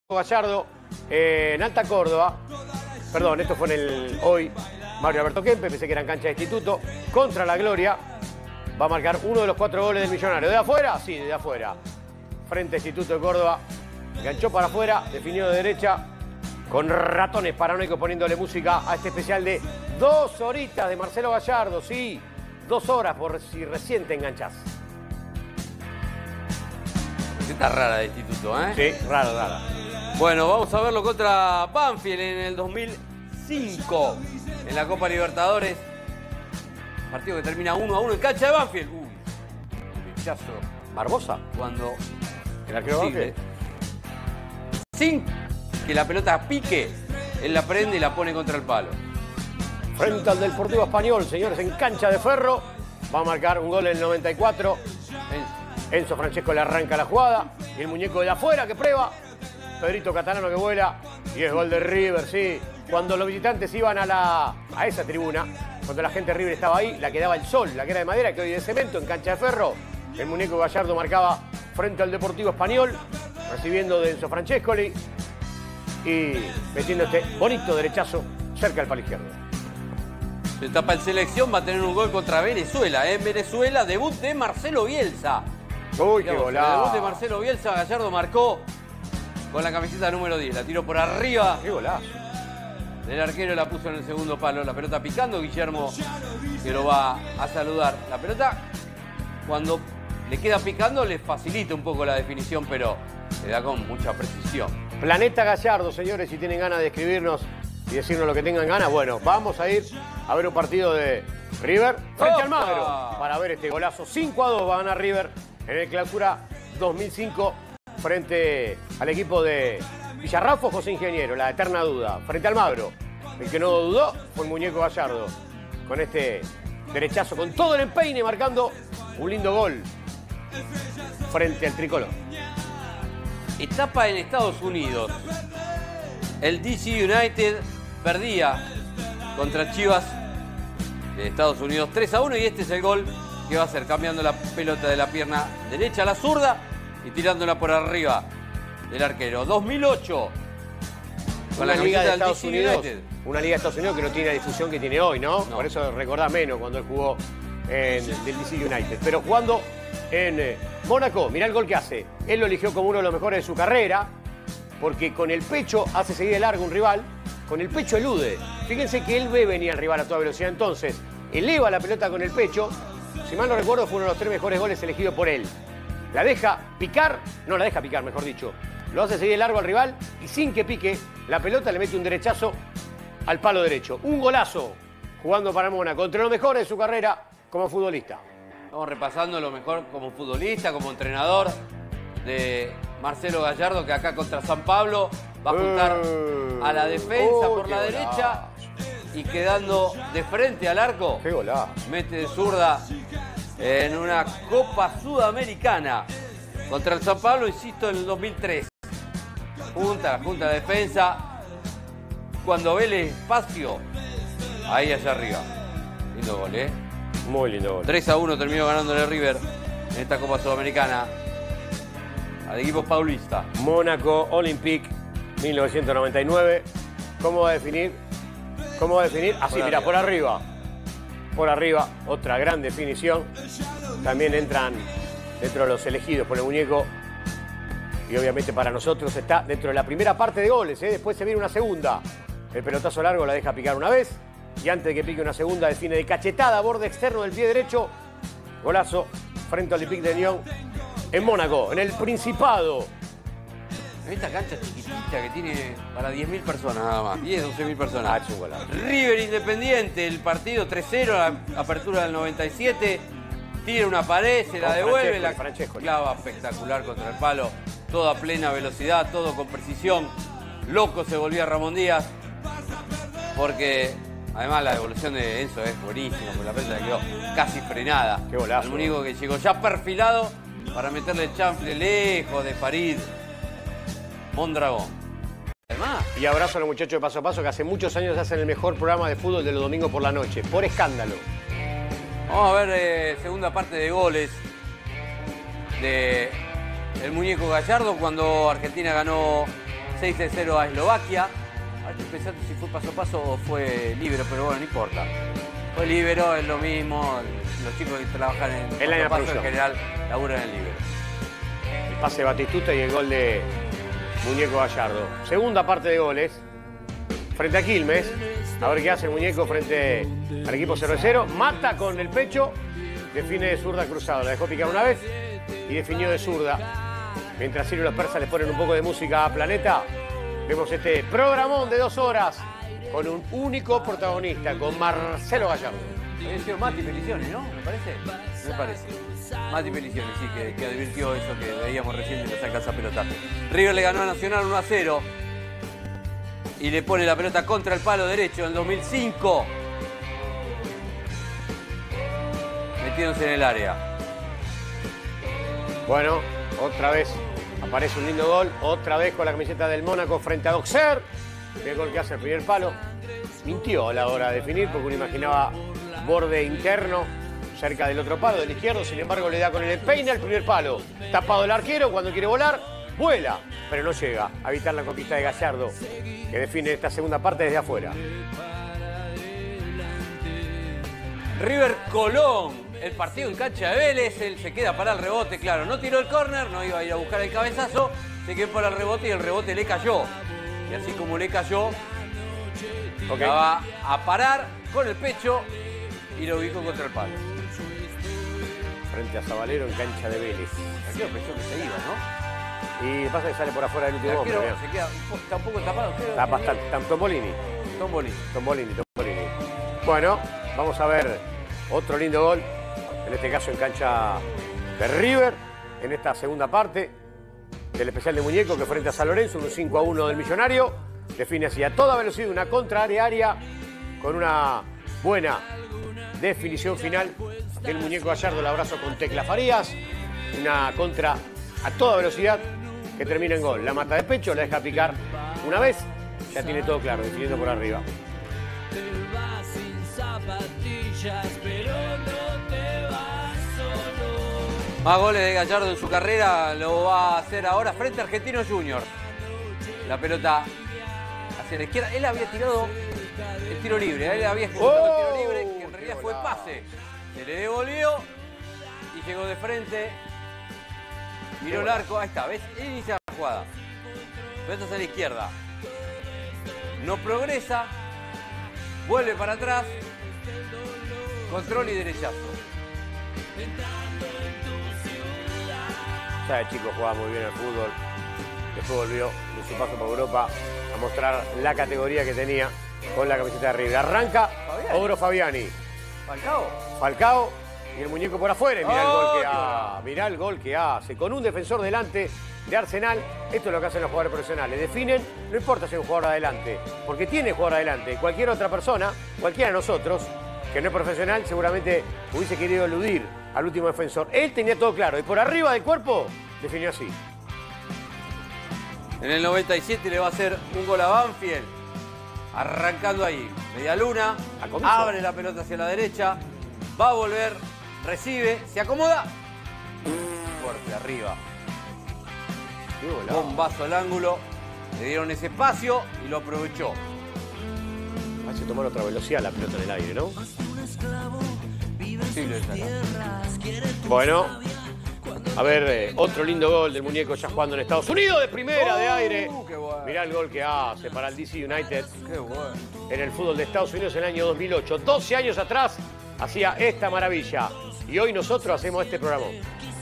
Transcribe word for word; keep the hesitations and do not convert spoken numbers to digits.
Gallardo eh, en Alta Córdoba, perdón, esto fue en el hoy, Mario Alberto Kempe, pensé que era en cancha de Instituto, contra la Gloria, va a marcar uno de los cuatro goles del Millonario. ¿De afuera? Sí, de afuera. Frente a Instituto de Córdoba, enganchó para afuera, definió de derecha, con ratones paranoicos poniéndole música a este especial de dos horitas de Marcelo Gallardo, sí, dos horas por si recién te enganchás. Está rara de Instituto, ¿eh? Sí, rara, rara. Bueno, vamos a verlo contra Banfield en el dos mil cinco, en la Copa Libertadores. Partido que termina uno a uno en cancha de Banfield. Uy, rechazo. Barbosa. Cuando ¿El arquero Banfield? Sin que la pelota pique, él la prende y la pone contra el palo. Frente al Deportivo Español, señores, en cancha de Ferro. Va a marcar un gol en el noventa y cuatro. Enzo Francesco le arranca la jugada. Y el muñeco de afuera que prueba. Pedrito Catalano que vuela. Y es gol de River, sí. Cuando los visitantes iban a, la, a esa tribuna, cuando la gente de River estaba ahí, la que daba el sol, la que era de madera, que hoy de cemento, en cancha de Ferro, el muñeco Gallardo marcaba frente al Deportivo Español, recibiendo de Enzo Francescoli y metiendo este bonito derechazo cerca del palo izquierdo. Se tapa en selección, va a tener un gol contra Venezuela. En Venezuela, debut de Marcelo Bielsa. Uy, qué Digamos, golazo. el debut de Marcelo Bielsa, Gallardo marcó con la camiseta número diez. La tiró por arriba. Qué golazo. El arquero la puso en el segundo palo. La pelota picando. Guillermo que lo va a saludar. La pelota, cuando le queda picando, le facilita un poco la definición, pero le da con mucha precisión. Planeta Gallardo, señores, si tienen ganas de escribirnos y decirnos lo que tengan ganas, bueno, vamos a ir a ver un partido de River frente ¡Opa! al Magro para ver este golazo. cinco a dos va a ganar River en el Clausura dos mil cinco frente al equipo de Villarrafo, José Ingeniero, la eterna duda, frente al Magro. El que no dudó fue el muñeco Gallardo, con este derechazo, con todo el empeine, marcando un lindo gol frente al tricolor. Etapa en Estados Unidos. El D C United perdía contra Chivas de Estados Unidos tres a uno y este es el gol que va a hacer, cambiando la pelota de la pierna derecha a la zurda y tirándola por arriba del arquero. dos mil ocho. Con Una la liga de camiseta del Estados D C Unidos, United. una liga de Estados Unidos que no tiene la difusión que tiene hoy, ¿no? No. Por eso recordás menos cuando él jugó en el D C United. Pero jugando en eh, Mónaco, mirá el gol que hace. Él lo eligió como uno de los mejores de su carrera, porque con el pecho hace seguir de largo un rival, con el pecho elude. Fíjense que él ve venir al rival a toda velocidad, entonces eleva la pelota con el pecho. Si mal no recuerdo, fue uno de los tres mejores goles elegidos por él. La deja picar, no la deja picar, mejor dicho. Lo hace seguir de largo al rival y sin que pique la pelota le mete un derechazo al palo derecho. Un golazo jugando para Mónaco, entre los mejores de su carrera como futbolista. Estamos repasando lo mejor como futbolista, como entrenador de Marcelo Gallardo, que acá contra San Pablo va a apuntar a la defensa Oh, por qué la golazo. derecha y quedando de frente al arco, ¡Qué golazo! mete de zurda en una Copa Sudamericana contra el San Pablo, insisto, en el dos mil tres. Junta, junta la defensa, cuando ve el espacio, ahí allá arriba. Lindo gol, ¿eh? Muy lindo gol. tres a uno terminó ganándole River en esta Copa Sudamericana al equipo paulista. Mónaco Olympique mil novecientos noventa y nueve. ¿Cómo va a definir? ¿Cómo va a definir? Así, Por mira, arriba. por arriba. Por arriba, otra gran definición. También entran dentro de los elegidos por el muñeco. Y obviamente para nosotros está dentro de la primera parte de goles, ¿eh? Después se viene una segunda. El pelotazo largo la deja picar una vez. Y antes de que pique una segunda, define de cachetada, borde externo del pie derecho. Golazo frente al Olympique de Lyon en Mónaco, en el Principado. En esta cancha chiquitita que tiene para diez mil personas nada más, diez, doce mil personas. Ah, es un golazo. River Independiente, el partido tres cero, la apertura del noventa y siete. Tira una pared, se la Con devuelve, la Francescoli, Francescoli. clava espectacular contra el palo. Todo a plena velocidad, todo con precisión. Loco se volvía Ramón Díaz. Porque además la devolución de Enzo es buenísima, porque la pelota quedó casi frenada. Qué golazo. El único que llegó ya perfilado para meterle el chanfle lejos de Farid Mondragón. Además, Y abrazo a los muchachos de Paso a Paso que hace muchos años hacen el mejor programa de fútbol de los domingos por la noche, por escándalo. vamos a ver eh, segunda parte de goles de el muñeco Gallardo cuando Argentina ganó seis a cero a Eslovaquia. Ahora estoy pensando si fue paso a paso o fue libero, pero bueno, no importa. Fue libero, es lo mismo. Los chicos que trabajan en Es la paso a paso en general laburan en libero. El pase de Batistuta y el gol de Muñeco Gallardo. Segunda parte de goles. Frente a Quilmes. A ver qué hace el Muñeco frente al equipo cervecero. Mata con el pecho. Define de zurda cruzado. La dejó picar una vez y definió de zurda. Mientras Ciro y los persas les ponen un poco de música a Planeta, vemos este programón de dos horas con un único protagonista, con Marcelo Gallardo. Había sido Mati Pelicioni, ¿no? ¿Me parece? Me parece. Mati Pelicioni, sí, que, que advirtió eso que veíamos recién de la saca esa pelota. River le ganó a Nacional uno a cero y le pone la pelota contra el palo derecho en el dos mil cinco. Metiéndose en el área. Bueno, otra vez aparece un lindo gol, otra vez con la camiseta del Mónaco frente a Auxerre. El gol que hace el primer palo. Mintió a la hora de definir porque uno imaginaba borde interno cerca del otro palo, del izquierdo. Sin embargo, le da con el empeine al primer palo. Tapado el arquero, cuando quiere volar, vuela, pero no llega a evitar la conquista de Gallardo, que define esta segunda parte desde afuera. River Colón. El partido en cancha de Vélez, él se queda para el rebote, claro, no tiró el córner, no iba a ir a buscar el cabezazo, se quedó para el rebote y el rebote le cayó. Y así como le cayó, okay, va a parar con el pecho y lo ubicó contra el palo. Frente a Zabalero en cancha de Vélez. El arquero pensó que se iba, ¿no? Y pasa que sale por afuera del último hombre. Se queda, está un poco tapado. Está bastante, está Tombolini. Tombolini. Tombolini, Tombolini. Bueno, vamos a ver otro lindo gol. En este caso en cancha de River, en esta segunda parte del especial de Muñeco, que frente a San Lorenzo, un cinco a uno del Millonario, define así a toda velocidad una contra área área con una buena definición final del Muñeco Gallardo. El abrazo con Tecla Farías, una contra a toda velocidad que termina en gol. La mata de pecho, la deja picar una vez, ya tiene todo claro, definiendo por arriba. Más goles de Gallardo en su carrera, lo va a hacer ahora frente a Argentinos Juniors. La pelota hacia la izquierda. Él había tirado el tiro libre, él había ejecutado oh, el tiro libre, que en realidad fue pase. Se le devolvió y llegó de frente. Miró el arco, ahí está, ¿ves? Él inicia la jugada. Pelota hacia la izquierda. No progresa, vuelve para atrás. Control y derechazo. Ya de chico jugaba muy bien al fútbol. Después volvió de su paso por Europa a mostrar la categoría que tenía con la camiseta de River. Arranca Fabiani. Ogro Fabiani. Falcao. Falcao y el muñeco por afuera. Y mirá oh, el gol que hace. Mirá el gol que hace. Con un defensor delante de Arsenal. Esto es lo que hacen los jugadores profesionales. Definen, no importa si hay un jugador adelante. Porque tiene jugador adelante. Cualquier otra persona, cualquiera de nosotros, que no es profesional, seguramente hubiese querido eludir al último defensor. Él tenía todo claro y por arriba del cuerpo definió así. En el noventa y siete le va a hacer un gol a Banfield. Arrancando ahí. Media luna. Abre la pelota hacia la derecha. Va a volver. Recibe. Se acomoda. Fuerte arriba. Bombazo al ángulo. Le dieron ese espacio y lo aprovechó. Hace tomar otra velocidad la pelota en el aire, ¿no? Sí, lo está, ¿no? Bueno, a ver, eh, otro lindo gol del muñeco ya jugando en Estados Unidos de primera oh, de aire. Bueno. Mirá el gol que hace para el D C United. Qué bueno. En el fútbol de Estados Unidos en el año dos mil ocho. doce años atrás hacía esta maravilla. Y hoy nosotros hacemos este programa.